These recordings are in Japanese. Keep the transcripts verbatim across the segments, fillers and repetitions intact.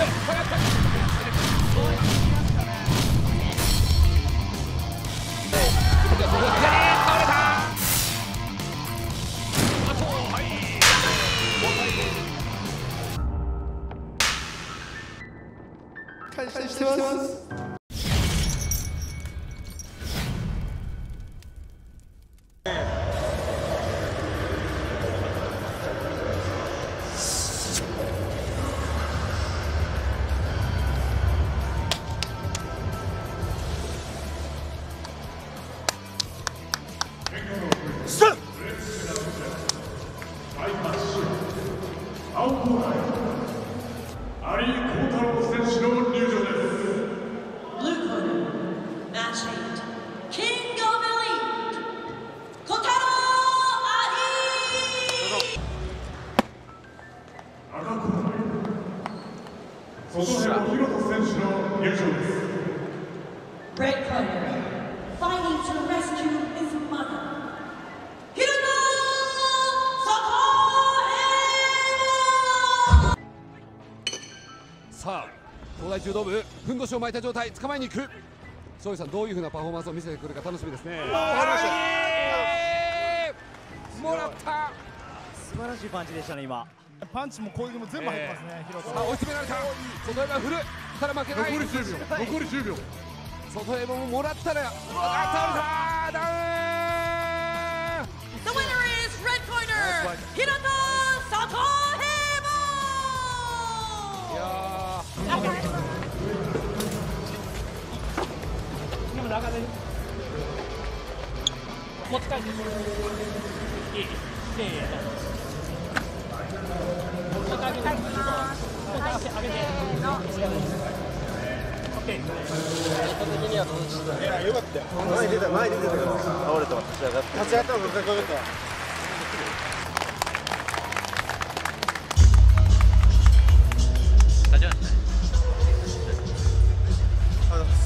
感謝してます。 Red corner, fighting to rescue his mother. Hiroto Satohema! さあ、東大柔道部、ふんどしを巻いた状態、捕まえに行く。庄司さん、どういうふうなパフォーマンスを見せてくるか楽しみですね。もらった。 素晴らしいパンチでしたね、今。 パンチも攻撃も全部入ってますね、ヒロト。 さあ、追い詰められた。外山振る。ただ負けない。 残りじゅうびょう。残りじゅうびょう。 外山ももらったら。あ、倒れた。ダウン。 The winner is Red Corner, Hiroto Satohema! いやでも中で持ち帰っていいいいいい的にはどうでした？いや、よかったよ。前に出た、前に出てたから。倒れてます。立ち上がった。立ち上がったのがかっこよかった。 大丈夫ですね。 ありがとうございます。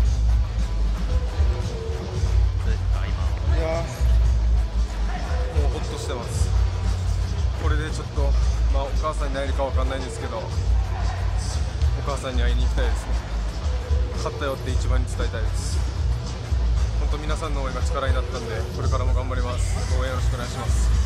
どうですか、今。 いやー、もうほっとしてます。これでちょっと、まあ、お母さんに会えるかわかんないんですけど、お母さんに会いに行きたいですね。勝ったよって一番に伝えたいです。本当皆さんの応援が力になったんで、これからも頑張ります。応援よろしくお願いします。